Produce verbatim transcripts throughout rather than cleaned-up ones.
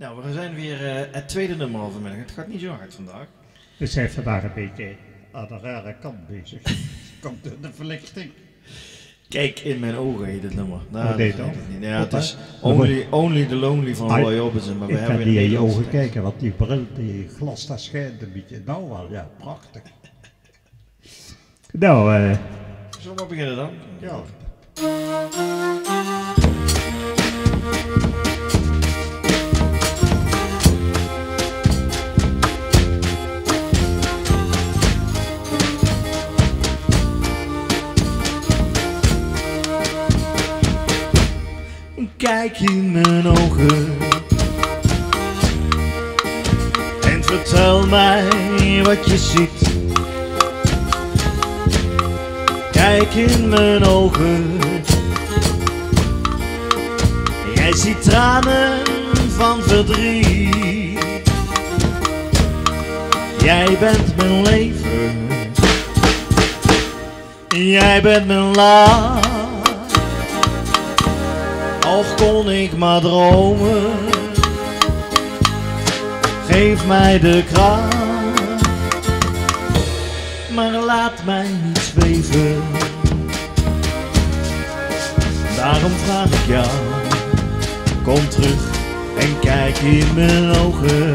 Nou, we zijn weer uh, het tweede nummer al vanmiddag. Het gaat niet zo hard vandaag. We zijn vandaag een beetje aan de rare kant bezig. Komt door de verlichting. Kijk in mijn ogen heet het nummer. Nou, Hoe deed dat? Niet. Ja, het is only, only the Lonely van Roy Orbison. Maar we ik hebben kan weer niet een in je ogen Nederlandse kijken, want die bril, die glas, dat schijnt een beetje. Nou wel, ja, prachtig. Nou, eh... Uh, zullen we maar beginnen dan? Ja. Kijk in mijn ogen en vertel mij wat je ziet. Kijk in mijn ogen, jij ziet tranen van verdriet. Jij bent mijn leven, jij bent mijn lach. Och kon ik maar dromen, geef mij de kracht, maar laat mij niet zweven. Daarom vraag ik jou, kom terug en kijk in mijn ogen.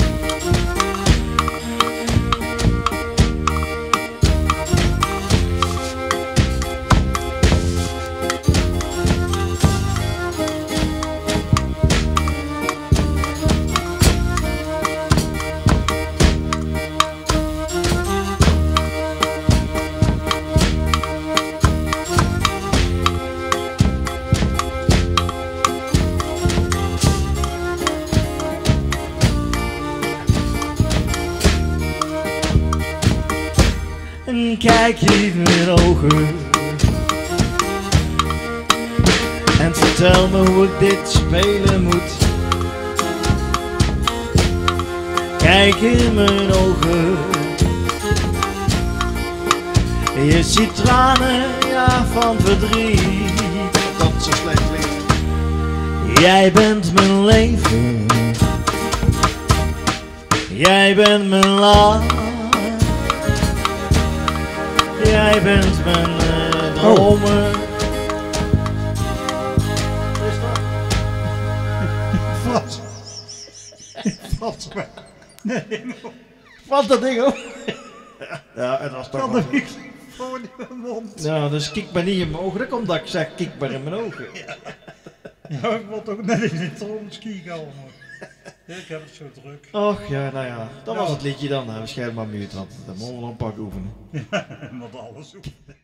En kijk in mijn ogen en vertel me hoe ik dit spelen moet. Kijk in mijn ogen, je ziet tranen, ja, van verdriet. Dat zo slecht klinkt. Jij bent mijn leven, jij bent mijn lach. Jij bent mijn uh, dromen. Oh. Wat is dat? Wat? Wat? Nee, wat dat ding ook? Ja, het was toch wel. Gewoon in mijn mond. Ja, dus kijk maar niet in mijn ogen. Dat komt dat ik zeg, kijk maar in mijn ogen. Ja, ja, ik wil toch net in de trons kijken allemaal. Ik heb het zo druk. Och ja, nou ja, dat nou. was het liedje dan. We schijnen maar mute, want dan moeten we nog een pak oefenen. Ja, met alles oefenen.